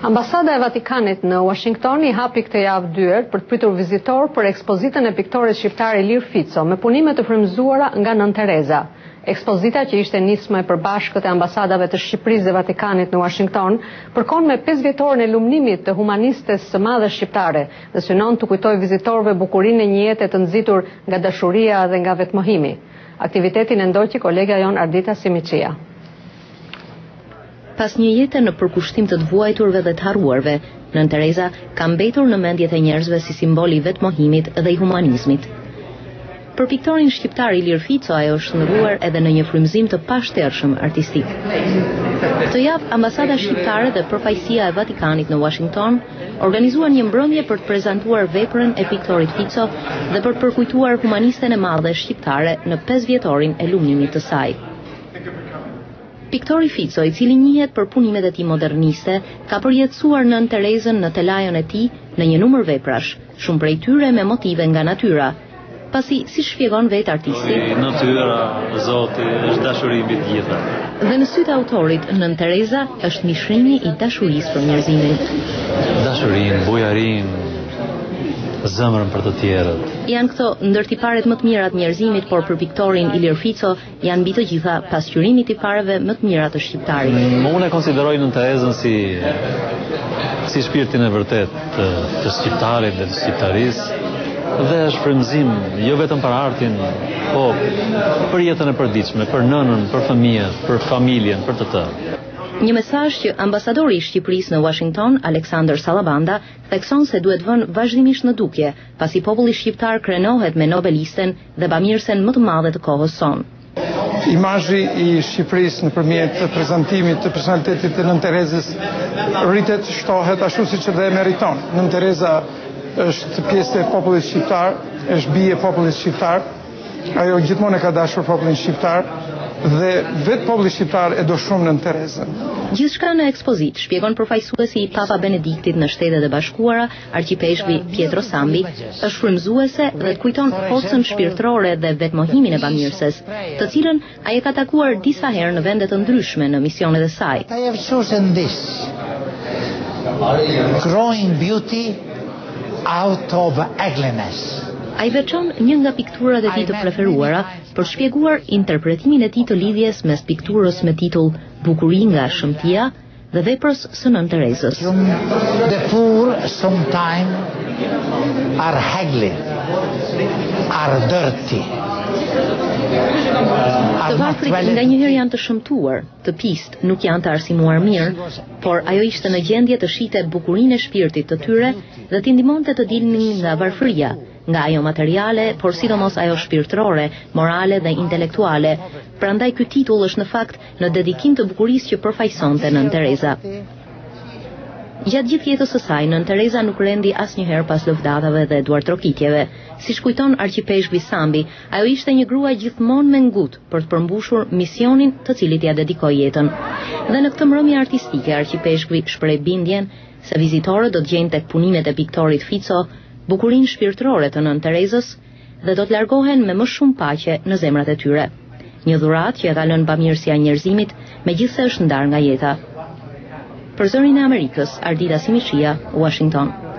Ambasada e Vatikanit në Uashington i hapi këtë javë dyer për të pritur vizitorë për ekspozitën e piktorit shqiptar Ilir Fico me punime të frymëzuara nga Nënë Tereza. Ekspozita, që ishte nismë e përbashkët e ambasadave të Shqipërisë dhe Vatikanit në Uashington, përkon me 5 vjetorin e lumnimit të humanistes së madhe shqiptare dhe synon të kujtojë vizitorëve bukurinë e një jete të nxitur nga dashuria dhe nga vetmohimi. Aktivitetin e ndoqi kolega jon Ardita Simiçia. Pas një jete në përkushtim të vuajturve dhe të harruarve, Nënë Tereza ka mbetur në mendjet e njerëzve si simboli i vetmohimit dhe i humanizmit. Për piktorin shqiptar Ilir Fico ajo është ndruar edhe në një frymëzim të pashtershëm artistik. Këtë javë Ambasada shqiptare dhe përfaqësia e Vatikanit në Uashington organizuan një mbrëmje për të prezantuar veprën e piktorit Fico dhe për të përkujtuar humanisten e madhe shqiptare në 5 vjetorin e lumnimit të saj. Piktori Fico, i cili njihet për punimet e tij moderniste, ka përjetësuar Nënë Terezën në telajon e tij në një numër veprash, shumë prej tyre me motive nga natyra. Pasi, si shpjegon vetë artisti, natyra, Zoti, është dashuri mbi të gjitha. Dhe në sytë autorit, Nënë Tereza është mishrimi i dashurisë për njerëzimin. Dashurinë, bujarinë, zemrën për të tjerët. Janë këto ndërtiparet më të mira të njerëzimit, por për piktorin Ilir Fico janë mbi të gjitha pasqyrimit i pareve më të mira të shqiptarit. Unë e konsideroj Nënë Terezën si shpirtin e vërtet të shqiptarit dhe të shqiptarisë, dhe është frymëzim jo vetëm për artin, po për jetën e përditshme, për nënën, për fëmijët, për familjen, për të tërë. Një mesazh që ambasadori i Shqipërisë në Uashington, Aleksandër Sallabanda, thekson se duhet vënë vazhdimisht në dukje, pasi populli shqiptar krenohet me nobelisten dhe bamirësen më të madhe të kohës sonë. Imazhi i Shqipërisë nëpërmjet prezantimit të personalitetit të Nënë Terezës rritet, shtohet ashtu siç edhe meriton. Nënë Tereza është pjesë e popullit shqiptar, është bie e popullit shqiptar. Ajo gjithmonë e ka dashur popullin shqiptar dhe vetë populli shqiptar e do shumë Nënë Terezën. Gjithçka në ekspozitë, shpjegon përfaqësuesi i Papa Benediktit në Shtetet e Bashkuara, arqipeshku Pietro Sambi, është frymëzuese dhe të kujton forcën shpirtërore dhe vetmohimin e bamirëses, të cilën ai e ka takuar disa herë në vende të ndryshme në misionet e saj. I have chosen this. Growing beauty out of ugliness. A i veçon një nga pikturat e tij të preferuara për shpjeguar interpretimin e tij të lidhjes mes pikturës me titull Bukurinë nga shëmtia dhe veprës së Nënë Terezës. The poor sometimes are ugly, are dirty. Të varfrit nga njëherë janë të shëmtuar, të pist, nuk janë të arsimuar mirë, por ajo ishte në gjendje të shite bukurinë e shpirtit të tyre dhe t'i ndihmonte të dilnin nga varfëria, nga ajo materiale, por sidomos ajo shpirtërore, morale dhe intelektuale. Prandaj ky titull është në fakt në dedikim të bukurisë që përfaqësonte Nënë Tereza. Gjatë gjithë jetës së saj, Nënë Tereza nuk rendi asnjëherë pas lëvdatave dhe duartrokitjeve. Si shkujton arqipeshku Sambi, ajo ishte një grua gjithmonë me ngutë për të përmbushur misionin të cilit ia dedikoi jetën. Dhe në këtë mbrëmje artistike, arqipeshku shpreh bindjen se vizitorët do të gjejnë tek punimet e piktorit Fico bukurinë shpirtërore të Nënë Terezës dhe do të largohen me më shumë paqe në zemrat e tyre. Një dhuratë që e ka lënë bamirësia njerëzimit, megjithse është ndarë nga jeta. Për zërin e Amerikës, Ardita Simiçia, Washington.